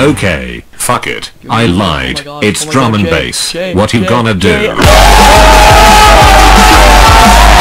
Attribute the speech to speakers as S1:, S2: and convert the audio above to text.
S1: Okay, fuck it. I lied.
S2: God.
S1: It's
S2: Oh my
S1: drum
S2: God,
S1: and
S2: Jay,
S1: bass.
S2: Jay,
S1: What you
S2: Jay,
S1: gonna
S2: Jay.
S1: do?